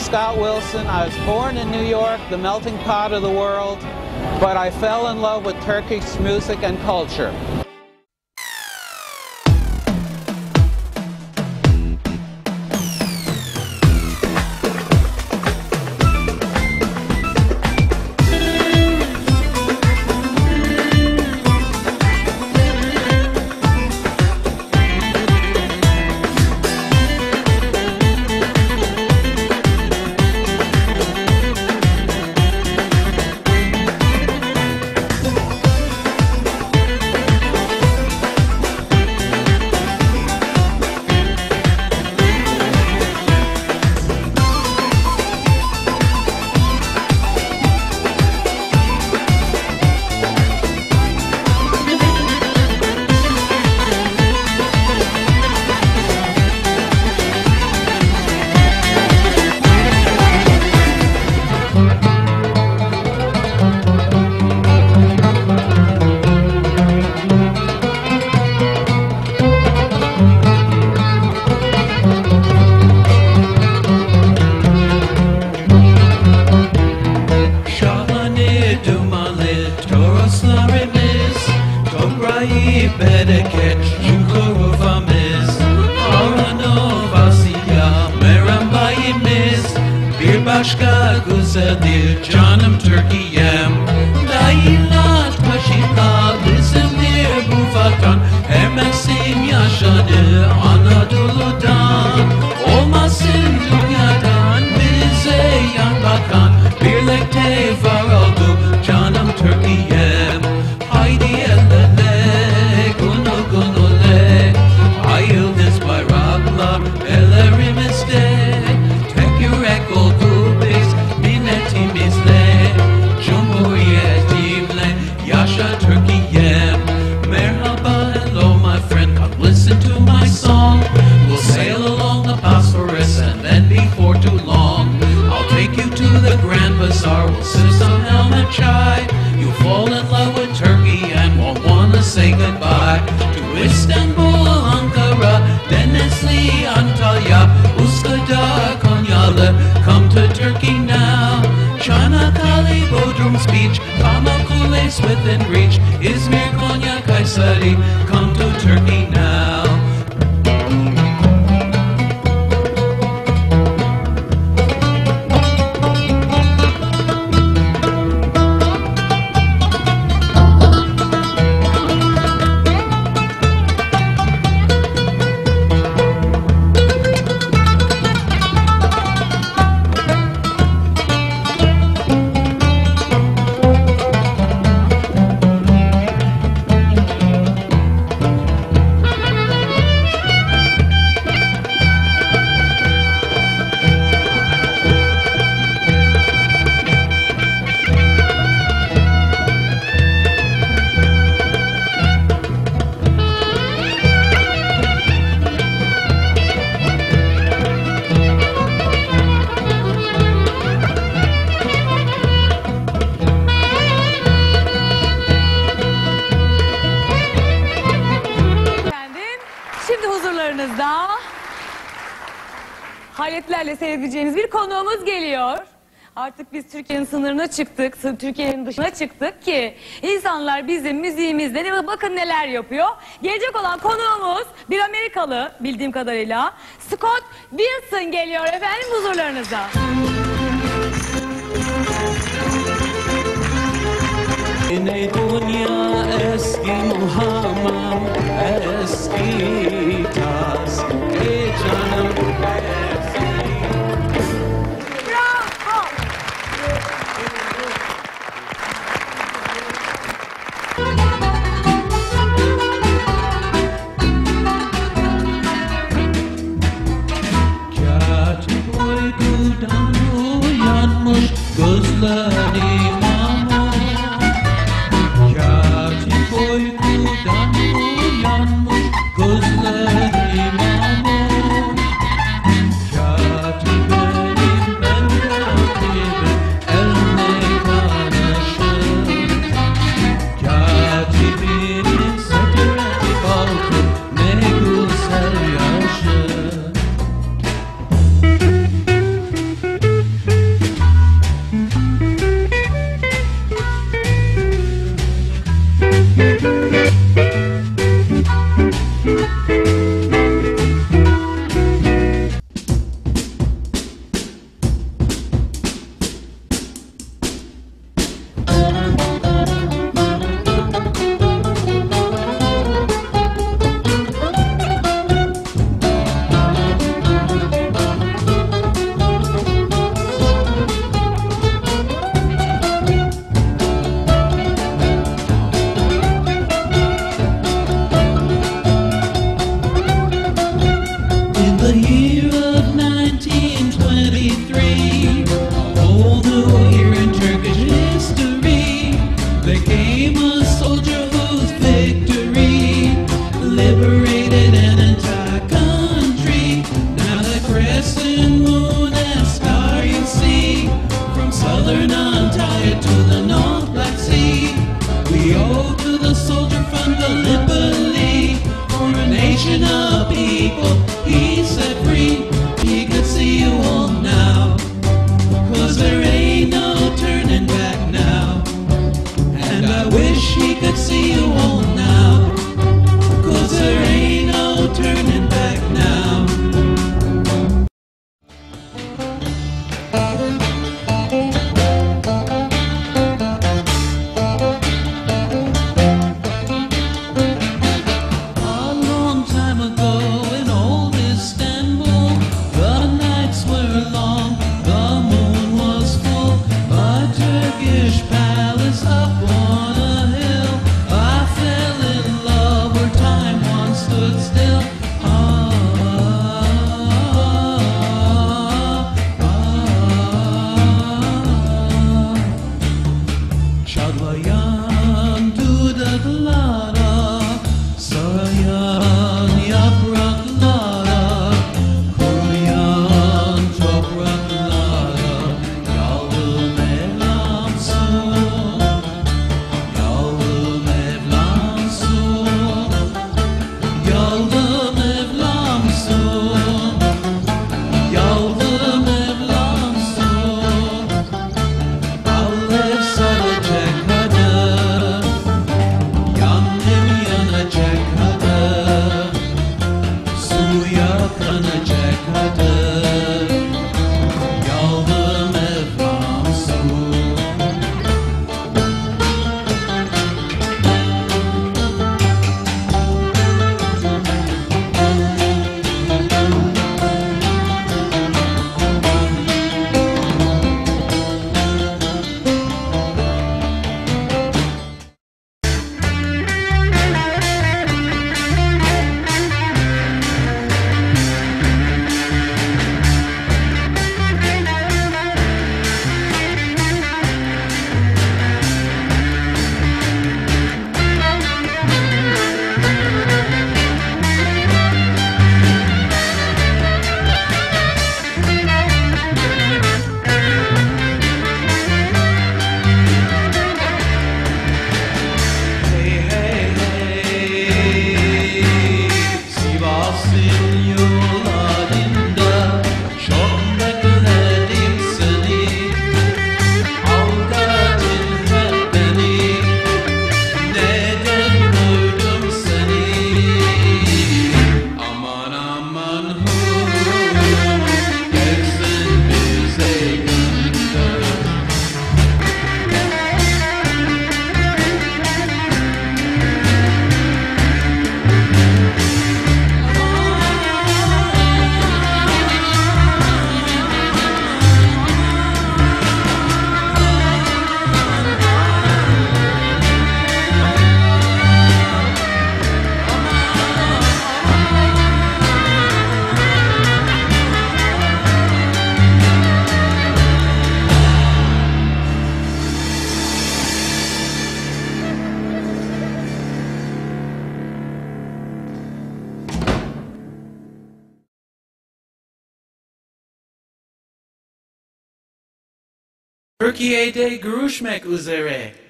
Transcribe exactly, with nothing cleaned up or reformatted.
Scott Wilson. I was born in New York, the melting pot of the world, but I fell in love with Turkish music and culture. Bereket Çukurova'mız, Aranovasya Merambayimiz, bir başka güzeldir canım Türkiye'm. Layla taşıyla bizimdir bu vatan, Ermeksim yaşadı Anadolu'dan. Olmasın dünyadan bize yan bakan, birlikte var oldu canım Türkiye'm. Haydi ellere yıldız bayraklar ellerimizde, tek yürek oldu biz milletimizle, Cumhuriyetimle yaşa Türkiye'm. Merhaba, hello my friend, come listen to my song. We'll sail along the Bosphorus and then before too long I'll take you to the Grand Bazaar, we'll sip some helmet chai. You'll fall in love with Turkey and won't wanna say goodbye to Istanbul, Ankara, Denizli, Antalya, Üsküdar, Konyalı. Come to Turkey now. Çanakkale, Bodrum's beach, Pamukkale's within reach. İzmir, Konya, Kayseri. Come to Turkey now. Hayretlerle seyredeceğiniz bir konuğumuz geliyor. Artık biz Türkiye'nin sınırına çıktık, Türkiye'nin dışına çıktık ki insanlar bizim müziğimizle bakın neler yapıyor. Gelecek olan konuğumuz bir Amerikalı bildiğim kadarıyla Scott Wilson geliyor efendim huzurlarınıza. Ey dünya eski Muhammed, eski tas, ey canım eski. Bravo! Katip uykudan uyanmış gözlerim. Uykudan Türkiye'de görüşmek üzere.